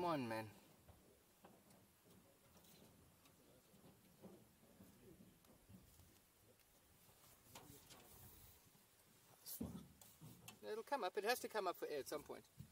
on, man. It'll come up. It has to come up for air at some point.